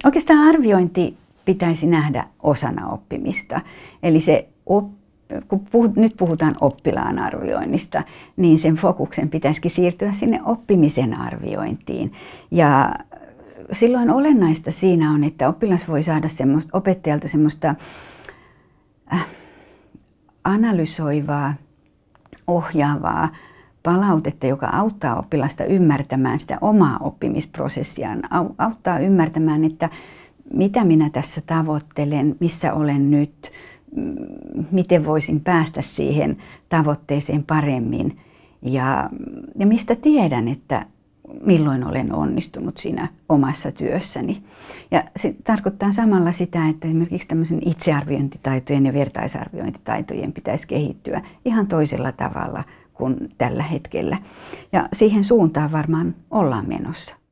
Oikeastaan arviointi pitäisi nähdä osana oppimista. Eli kun nyt puhutaan oppilaan arvioinnista, niin sen fokuksen pitäisikin siirtyä sinne oppimisen arviointiin. Ja silloin olennaista siinä on, että oppilas voi saada opettajalta semmoista analysoivaa, ohjaavaa palautetta, joka auttaa oppilasta ymmärtämään sitä omaa oppimisprosessiaan, auttaa ymmärtämään, että mitä minä tässä tavoittelen, missä olen nyt, miten voisin päästä siihen tavoitteeseen paremmin ja mistä tiedän, että milloin olen onnistunut siinä omassa työssäni. Ja se tarkoittaa samalla sitä, että esimerkiksi tämmöisen itsearviointitaitojen ja vertaisarviointitaitojen pitäisi kehittyä ihan toisella tavalla kuin tällä hetkellä. Ja siihen suuntaan varmaan ollaan menossa.